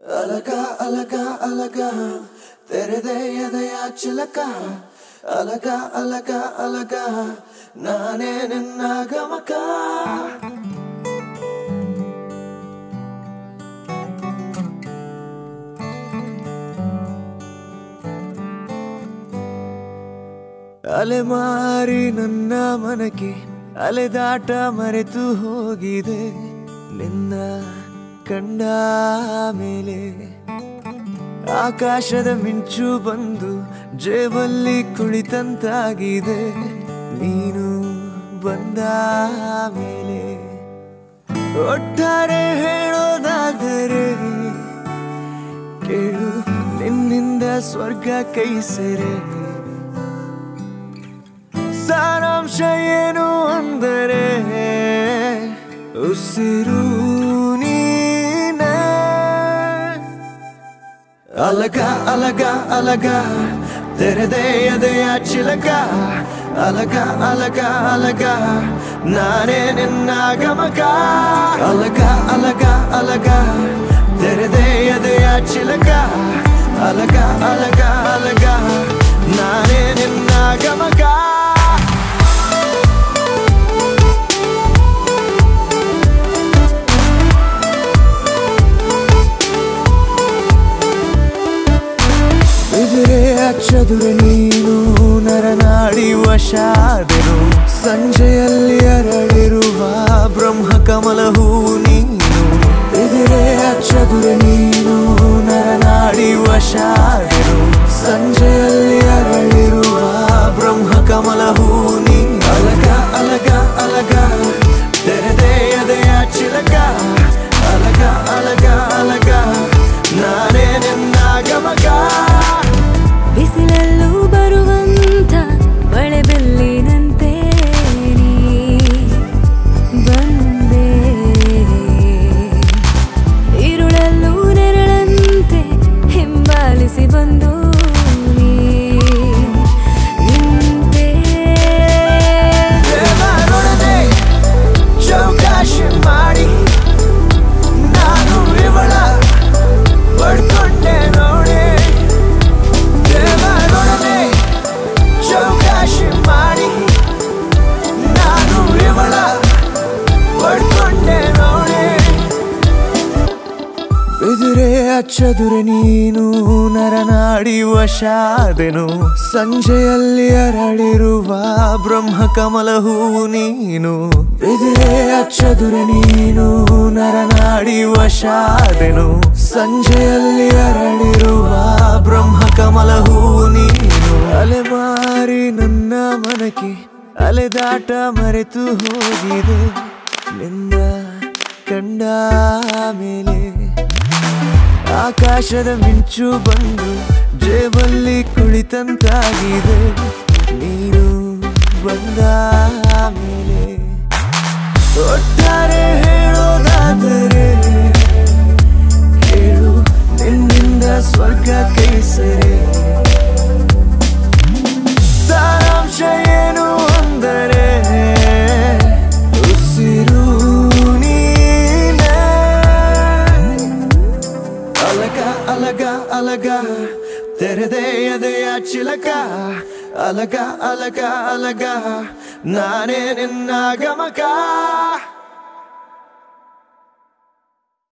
अलगा अलगा अलगा तेरे ಎದೆಯ ಚಿಲಕ अलगा अलगा अलगा ನಾನೇ ನಿನ್ನ ಗಮಕ ಅಲೆಮಾರಿ ನನ್ನ ಮನಕ್ಕೆ ಅಲೆದಾಟ ಮರೆತು ಹೋಗಿದೆ ನಿನ್ನ ಕಂಡ ಮೇಲೆ ಆಕಾಶದ ಮಿಂಚು ಬಂದು ಜೇಬಲ್ಲಿ ಕುಳಿತಂತಾಗಿದೆ ನೀನು ಬಂದ ಮೇಲೆ ಒಟ್ಟಾರೆ ಹೇಳೋದಾದರೆ ಕೇಳು ನಿನ್ನಿಂದ ಸ್ವರ್ಗ ಕೈ ಸೇರೆ ಸಾರಾಂಶ ಏನು ಅಂದರೆ ಉಸಿರು ನೀನೇ अलगा अलगा अलगा तेरे ಎದೆಯ ಚಿಲಕ अलगा अलगा अलगा ನಾನೇ ನಿನ್ನ ಗಮಕ अलगा अलगा अलगा तेरे ಎದೆಯ ಚಿಲಕ अलगा अलगा अलगा ನಾನೇ ನಿನ್ನ ಗಮಕ ಚದುರೆ ನೀನು ನರನಾಡಿ ವಶಾದೆನು ಸಂಜೆಯಲ್ಲಿ ಅರಳಿರುವ ಬ್ರಹ್ಮ ಕಮಲ ಹೂವು ನೀನು ಎದುರೇ ಚದುರೆ ನೀನು ನರನಾಡಿ ವಶಾದೆನು ಸಂಜೆಯಲ್ಲಿ ಅರಳಿರುವ ಬ್ರಹ್ಮ ಕಮಲ ಹೂವು ನೀನು ಅಲಗ ಅಲಗ ಅಲಗ ತೆರೆದೇ ಎದೆಯ ಚಿಲಕ ಅಲಗ ಅಲಗ ಅಲಗ ನಾನೇ ನಿನ್ನ ಗಮಕ ಬಿಸಿಲಲ್ಲೂ ಬರುವಂತ ಮಳೆ ಬೆಲ್ಲಿನಂತೆ ನೀ ಬಂದೆ ಇರುಳಲ್ಲೂ ನೆರಳಂತೆ ಹಿಂಬಾಲಿಸಿ ಬಂದು ನೀ ನಿಂತೆ ದೇವರೊಡನೆ ಚೌಕಾಶಿ ಮಾಡಿ ನಾನು ಇವಳ ಪಡ್ಕೊಂಡೆ ನೋಡಿ ಚೌಕಾಶಿ ಮಾಡಿ ನಾನು ಇವಳ ಪಡ್ಕೊಂಡೆ ನೋಡಿ ಎದುರೇ ಚದುರೆ ನೀನು ನರನಾಡಿ ವಶಾದೆನು ಸಂಜೆಯಲ್ಲಿ ಅರಳಿರುವ ಬ್ರಹ್ಮ ಕಮಲ ಹೂವು ನೀನು ಎದುರೇ ಚದುರೆ ನೀನು ನರನಾಡಿ ವಶಾದೆನು ಸಂಜೆಯಲ್ಲಿ ಅರಳಿರುವ ಬ್ರಹ್ಮ ಕಮಲ ಹೂವು ನೀನು ಅಲೆಮಾರಿ ನನ್ನ ಮನಕ್ಕೆ ಅಲೆದಾಟ ಮರೆತು ಹೋಗಿದೆ ನಿನ್ನ ಕಂಡ ಮೇಲೆ ಆಕಾಶದ ಮಿಂಚು ಬಂದು ಜೇಬಲ್ಲಿ ಕುಳಿತಂತಾಗಿದೆ ನೀನು ಬಂದ ಮೇಲೆ ಒಟ್ಟಾರೆ ಹೇಳೋದಾದರೆ ಕೇಳು ನಿನ್ನಿಂದ ಸ್ವರ್ಗ ಕೈ ಸೇರೆ ಸಾರಾಂಶ ಏನು ಅಂದರೆ ಉಸಿರು ನೀನೇ ಅಲಗ ಅಲಗ ಅಲಗ ತೆರೆದೇ ಎದೆಯ ಚಿಲಕ ಅಲಗ ಅಲಗ ಅಲಗ ನಾನೇ ನಿನ್ನ ಗಮಕ